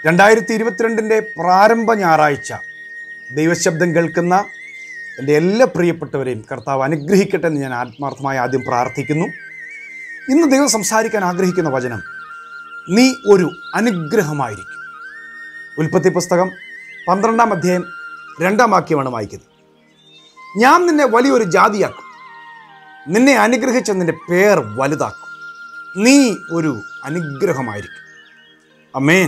2022 പ്രാരംഭ ഞായറാഴ്ച ദൈവശബ്ദം കേൾക്കുന്ന എൻ്റെ എല്ലാ പ്രിയപ്പെട്ടവരെയും കർത്താവ് അനുഗ്രഹിക്കട്ടെ എന്ന് ഞാൻ ആത്മാർത്ഥമായി ആദ്യം പ്രാർത്ഥിക്കുന്നു. ഇന്ന് ദൈവം സംസാരിക്കാൻ ആഗ്രഹിക്കുന്ന വചനം, നീ ഒരു അനുഗ്രഹമായിരിക്കും. ഉൽപ്പത്തി പുസ്തകം 12-ാം അധ്യായം 2-ാം വാക്യമാണ് വായിക്കുന്നത്. ഞാൻ നിന്നെ വലിയൊരു ജാതിയാക്കും, നിന്നെ അനുഗ്രഹിച്ച നിന്റെ പേർ വലുതാക്കും, നീ ഒരു അനുഗ്രഹമായിരിക്കും. ആമേൻ.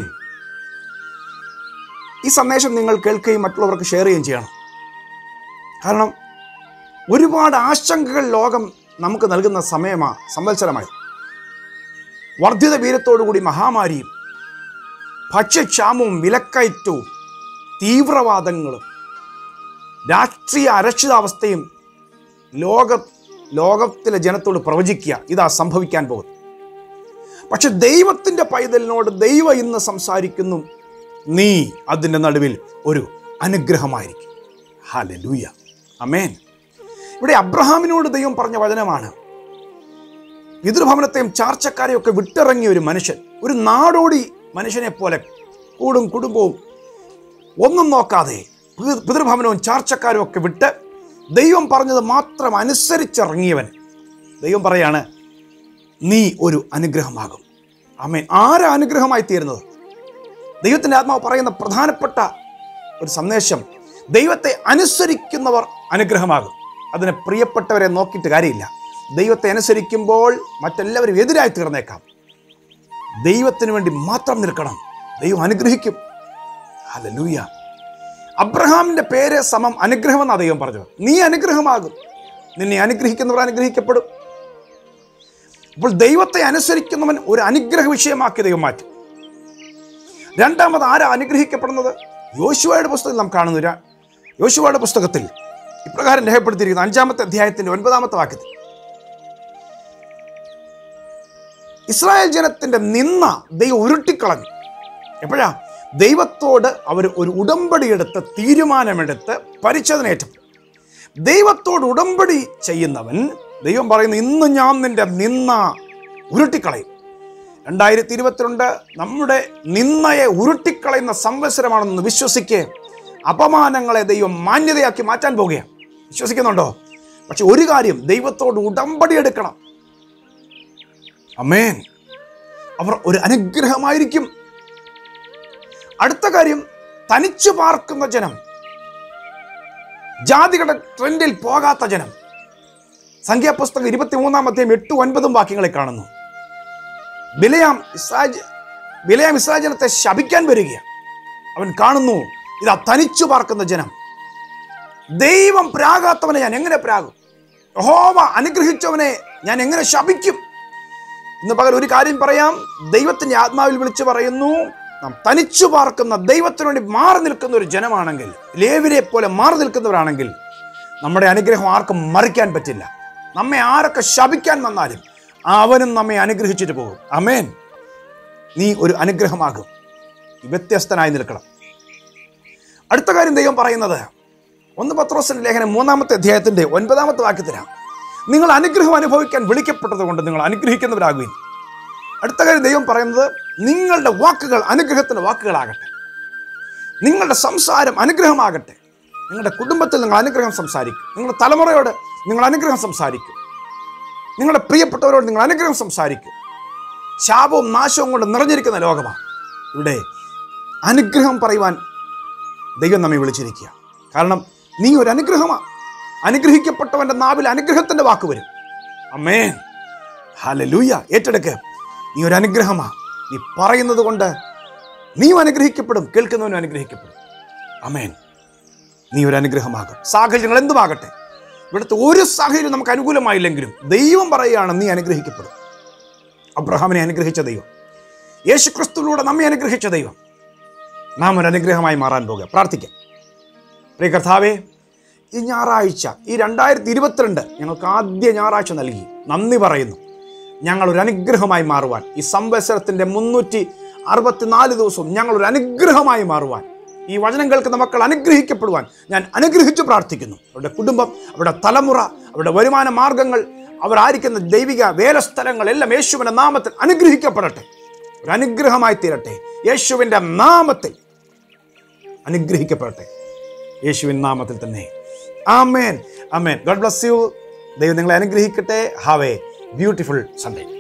ഈ സന്ദേശം നിങ്ങൾ കേൾക്കുകയും മറ്റുള്ളവർക്ക് ഷെയർ ചെയ്യുകയും ചെയ്യണം. കാരണം ഒരുപാട് ആശങ്കകൾ ലോകം നമുക്ക് നൽകുന്ന സംവത്സരമായി. വർദ്ധിത വീര്യത്തോടുകൂടി മഹാമാരിയും ഭക്ഷ്യക്ഷാമവും വിലക്കയറ്റവും തീവ്രവാദങ്ങളും രാഷ്ട്രീയ അരക്ഷിതാവസ്ഥയും ലോകത്തിലെ ജനത്തോട് പ്രവചിക്കുക, ഇതാ സംഭവിക്കാൻ പോകുന്നു. പക്ഷെ ദൈവത്തിൻ്റെ പൈതലിനോട് ദൈവം ഇന്ന് സംസാരിക്കുന്നു, നീ അതിൻ്റെ നടുവിൽ ഒരു അനുഗ്രഹമായിരിക്കും. ഹല്ലേലൂയ, ആമേൻ. ഇവിടെ അബ്രഹാമിനോട് ദൈവം പറഞ്ഞ വചനമാണ്. പിതൃഭവനത്തെയും ചാർച്ചക്കാരെയും ഒക്കെ വിട്ടിറങ്ങിയ ഒരു മനുഷ്യൻ, ഒരു നാടോടി മനുഷ്യനെ പോലെ കുടുംബവും ഒന്നും നോക്കാതെ പിതൃഭവനവും ചാർച്ചക്കാരും ഒക്കെ വിട്ട് ദൈവം പറഞ്ഞത് മാത്രം അനുസരിച്ചിറങ്ങിയവൻ, ദൈവം പറയാണ്, നീ ഒരു അനുഗ്രഹമാകും. ആമേൻ. ആരാ അനുഗ്രഹമായി തീരുന്നത്? ദൈവത്തിൻ്റെ ആത്മാവ് പറയുന്ന പ്രധാനപ്പെട്ട ഒരു സന്ദേശം, ദൈവത്തെ അനുസരിക്കുന്നവർ അനുഗ്രഹമാകും. അതിനെ പ്രിയപ്പെട്ടവരെ നോക്കിയിട്ട് കാര്യമില്ല. ദൈവത്തെ അനുസരിക്കുമ്പോൾ മറ്റെല്ലാവരും എതിരായി തീർന്നേക്കാം. ദൈവത്തിന് വേണ്ടി മാത്രം നിൽക്കണം, ദൈവം അനുഗ്രഹിക്കും. ഹല്ലേലൂയ. അബ്രഹാമിൻ്റെ പേര് സമം അനുഗ്രഹം എന്നാണ് ദൈവം പറഞ്ഞത്. നീ അനുഗ്രഹമാകും, നിന്നെ അനുഗ്രഹിക്കുന്നവർ അനുഗ്രഹിക്കപ്പെടും. അപ്പോൾ ദൈവത്തെ അനുസരിക്കുന്നവൻ ഒരു അനുഗ്രഹ വിഷയമാക്കി ദൈവം മാറ്റും. രണ്ടാമത് ആരാ അനുഗ്രഹിക്കപ്പെടുന്നത്? യോശുവയുടെ പുസ്തകത്തിൽ നാം കാണുന്നു. യോശുവയുടെ പുസ്തകത്തിൽ ഇപ്രകാരം രേഖപ്പെടുത്തിയിരിക്കുന്നു, 5-ാമത്തെ അധ്യായത്തിൻ്റെ 9-ാമത്തെ വാക്യത്തിൽ, ഇസ്രായേൽ ജനത്തിൻ്റെ നിന്ന ദൈവം ഉരുട്ടിക്കളഞ്ഞു. എപ്പോഴാ? ദൈവത്തോട് അവർ ഒരു ഉടമ്പടി എടുത്ത് തീരുമാനമെടുത്ത് പരിച്ഛേദനയേറ്റു. ദൈവത്തോട് ഉടമ്പടി ചെയ്യുന്നവൻ, ദൈവം പറയുന്നു, ഇന്ന് ഞാൻ നിന്റെ നിന്ന ഉരുട്ടിക്കളയും. 2022 നമ്മുടെ നിന്നയെ ഉരുട്ടിക്കളയുന്ന സംവത്സരമാണെന്ന് വിശ്വസിക്ക്. അപമാനങ്ങളെ ദൈവം മാന്യതയാക്കി മാറ്റാൻ പോകുകയാണ്. വിശ്വസിക്കുന്നുണ്ടോ? പക്ഷെ ഒരു കാര്യം, ദൈവത്തോട് ഉടമ്പടി എടുക്കണം. ആമേൻ. അവർ ഒരു അനുഗ്രഹമായിരിക്കും. അടുത്ത കാര്യം, തനിച്ചു പാർക്കുന്ന ജനം, ജാതികളുടെ ട്രെൻഡിൽ പോകാത്ത ജനം. സംഖ്യാപുസ്തകം 23-ാം അധ്യായം 8-9 വാക്യങ്ങളിൽ കാണുന്നു. ബിലയാം ഇസ്രായേൽ ജനത്തെ ശപിക്കാൻ വരികയാണ്. അവൻ കാണുന്നു, ഇതാ തനിച്ചു പാർക്കുന്ന ജനം. ദൈവം പ്രാകാത്തവനെ ഞാൻ എങ്ങനെ പ്രാകും? യഹോവ അനുഗ്രഹിച്ചവനെ ഞാൻ എങ്ങനെ ശപിക്കും? ഇന്ന് പകൽ ഒരു കാര്യം പറയാം, ദൈവത്തിൻ്റെ ആത്മാവിൽ വിളിച്ചു പറയുന്നു, നാം തനിച്ചു പാർക്കുന്ന, ദൈവത്തിനു വേണ്ടി മാറി നിൽക്കുന്ന ഒരു ജനമാണെങ്കിൽ, ലേവിയെ പോലെ മാറി നിൽക്കുന്നവരാണെങ്കിൽ, നമ്മുടെ അനുഗ്രഹം ആർക്കും മറിക്കാൻ പറ്റില്ല. നമ്മെ ആരൊക്കെ ശപിക്കാൻ വന്നാലും അവനും നമ്മെ അനുഗ്രഹിച്ചിട്ട് പോകും. ആമേൻ. നീ ഒരു അനുഗ്രഹമാകും. വ്യത്യസ്തനായി നിൽക്കണം. അടുത്ത കാര്യം ദൈവം പറയുന്നത് 1 പത്രോസിന്റെ ലേഖനം 3-ാമത്തെ അധ്യായത്തിന്റെ 9-ാമത്തെ വാക്യത്തിലാണ്, നിങ്ങൾ അനുഗ്രഹം അനുഭവിക്കാൻ വിളിക്കപ്പെട്ടത് കൊണ്ട് നിങ്ങൾ അനുഗ്രഹിക്കുന്നവരാകുകയും. അടുത്ത കാര്യം ദൈവം പറയുന്നത്, നിങ്ങളുടെ വാക്കുകൾ അനുഗ്രഹത്തിൻ്റെ വാക്കുകളാകട്ടെ, നിങ്ങളുടെ സംസാരം അനുഗ്രഹമാകട്ടെ. നിങ്ങളുടെ കുടുംബത്തിൽ നിങ്ങൾ അനുഗ്രഹം സംസാരിക്കും, നിങ്ങളുടെ തലമുറയോട് നിങ്ങൾ അനുഗ്രഹം സംസാരിക്കും, നിങ്ങളുടെ പ്രിയപ്പെട്ടവരോട് നിങ്ങൾ അനുഗ്രഹം സംസാരിക്കും. ശാപവും നാശവും കൊണ്ട് നിറഞ്ഞിരിക്കുന്ന ലോകമാണ്. ഇവിടെ അനുഗ്രഹം പറയുവാൻ ദൈവം നമ്മെ വിളിച്ചിരിക്കുക. കാരണം നീ ഒരു അനുഗ്രഹമാണ്. അനുഗ്രഹിക്കപ്പെട്ടവൻ്റെ നാവിൽ അനുഗ്രഹത്തിൻ്റെ വാക്ക് വരും. ആമേൻ. ഹല്ലേലൂയ. ഏറ്റെടുക്ക്. നീ ഒരു അനുഗ്രഹമാണ്. നീ പറയുന്നത് കൊണ്ട് നീയും അനുഗ്രഹിക്കപ്പെടും, കേൾക്കുന്നവനും അനുഗ്രഹിക്കപ്പെടും. ആമേൻ. നീ ഒരു അനുഗ്രഹമാകും. സാഹചര്യങ്ങൾ എന്തുമാകട്ടെ, ഇവിടുത്തെ ഒരു സാഹചര്യം നമുക്ക് അനുകൂലമായില്ലെങ്കിലും ദൈവം പറയുകയാണ്, നീ അനുഗ്രഹിക്കപ്പെടും. അബ്രഹാമിനെ അനുഗ്രഹിച്ച ദൈവം, യേശുക്രിസ്തുവിലൂടെ നമ്മെ അനുഗ്രഹിച്ച ദൈവം, നാം ഒരു അനുഗ്രഹമായി മാറാൻ പോകുക. പ്രാർത്ഥിക്കാം. പ്രിയ കർത്താവേ, ഈ ഞായറാഴ്ച, ഈ 2022 ഞങ്ങൾക്ക് ആദ്യ ഞായറാഴ്ച നൽകി നന്ദി പറയുന്നു. ഞങ്ങളൊരു അനുഗ്രഹമായി മാറുവാൻ, ഈ സംവത്സരത്തിൻ്റെ 364 ദിവസവും ഞങ്ങളൊരു അനുഗ്രഹമായി മാറുവാൻ, ഈ വചനം കേൾക്കുന്ന മക്കൾ അനുഗ്രഹിക്കപ്പെടുവാൻ ഞാൻ അനുഗ്രഹിച്ചു പ്രാർത്ഥിക്കുന്നു. അവരുടെ കുടുംബം, അവരുടെ തലമുറ, അവരുടെ വരുമാന മാർഗങ്ങൾ, അവരായിരിക്കുന്ന ദൈവിക വേലസ്ഥലങ്ങൾ എല്ലാം യേശുവിൻ്റെ നാമത്തിൽ അനുഗ്രഹിക്കപ്പെടട്ടെ. ഒരു അനുഗ്രഹമായി തീരട്ടെ. യേശുവിൻ്റെ നാമത്തിൽ അനുഗ്രഹിക്കപ്പെടട്ടെ. യേശുവിൻ നാമത്തിൽ തന്നെ. ആമേൻ, ആമേൻ. God bless you. ദൈവം നിങ്ങളെ അനുഗ്രഹിക്കട്ടെ. Have a beautiful Sunday.